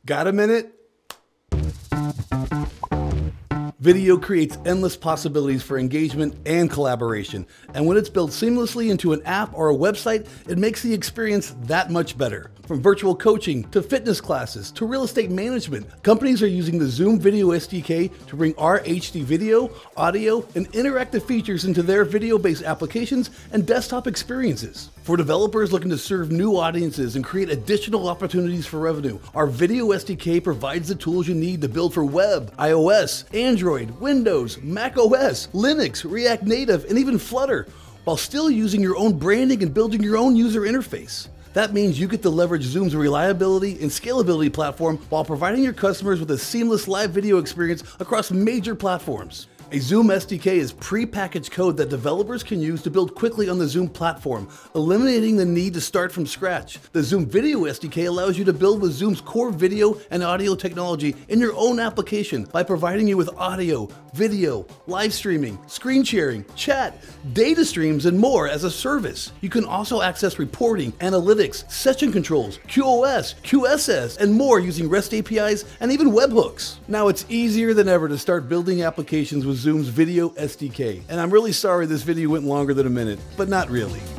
Got a minute? Video creates endless possibilities for engagement and collaboration, and when it's built seamlessly into an app or a website, it makes the experience that much better. From virtual coaching to fitness classes to real estate management, companies are using the Zoom Video SDK to bring our HD video, audio, and interactive features into their video-based applications and desktop experiences. For developers looking to serve new audiences and create additional opportunities for revenue, our Video SDK provides the tools you need to build for web, iOS, Android, Windows, Mac OS, Linux, React Native, and even Flutter, while still using your own branding and building your own user interface. That means you get to leverage Zoom's reliability and scalability platform while providing your customers with a seamless live video experience across major platforms. A Zoom SDK is pre-packaged code that developers can use to build quickly on the Zoom platform, eliminating the need to start from scratch. The Zoom Video SDK allows you to build with Zoom's core video and audio technology in your own application by providing you with audio, video, live streaming, screen sharing, chat, data streams, and more as a service. You can also access reporting, analytics, session controls, QoS, QSS, and more using REST APIs and even webhooks. Now it's easier than ever to start building applications with Zoom's Video SDK, and I'm really sorry this video went longer than a minute, but not really.